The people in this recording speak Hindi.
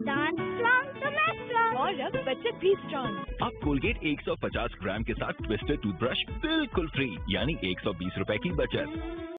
दांत स्ट्रॉन्ग तो मैं स्ट्रॉन्ग और अब बचत भी स्ट्रॉन्ग। अब कोलगेट 150 ग्राम के साथ ट्विस्टेड टूथब्रश बिल्कुल फ्री, यानी 120 रुपए की बचत।